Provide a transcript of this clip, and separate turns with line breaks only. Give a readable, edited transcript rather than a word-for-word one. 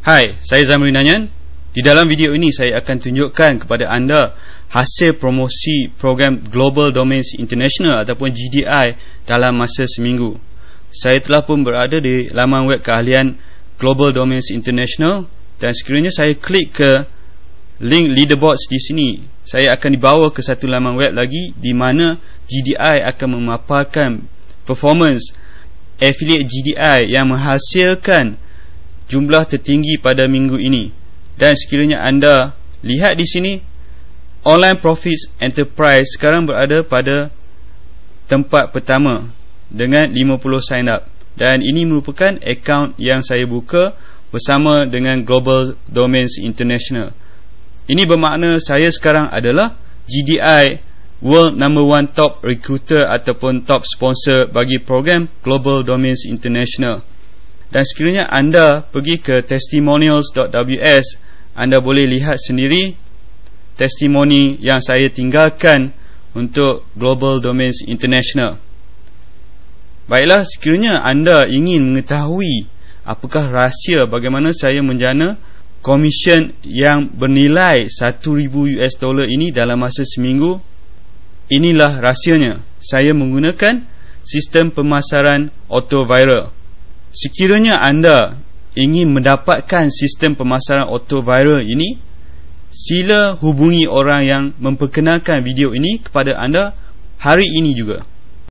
Hai, saya Zamri Nanyan. Di dalam video ini saya akan tunjukkan kepada anda hasil promosi program Global Domains International ataupun GDI dalam masa seminggu. Saya telah pun berada di laman web keahlian Global Domains International, dan sekiranya saya klik ke link leaderboards di sini, saya akan dibawa ke satu laman web lagi di mana GDI akan memaparkan performance affiliate GDI yang menghasilkan jumlah tertinggi pada minggu ini. Dan sekiranya anda lihat di sini, Online Profits Enterprise sekarang berada pada tempat pertama dengan 50 sign up, dan ini merupakan akaun yang saya buka bersama dengan Global Domains International. Ini bermakna saya sekarang adalah GDI World Number 1 Top Recruiter ataupun top sponsor bagi program Global Domains International. Dan sekiranya anda pergi ke testimonials.ws, anda boleh lihat sendiri testimoni yang saya tinggalkan untuk Global Domains International. Baiklah, sekiranya anda ingin mengetahui apakah rahsia bagaimana saya menjana komisen yang bernilai $1,000 ini dalam masa seminggu, inilah rahsianya. Saya menggunakan sistem pemasaran auto viral. Sekiranya anda ingin mendapatkan sistem pemasaran auto viral ini, sila hubungi orang yang memperkenalkan video ini kepada anda hari ini juga.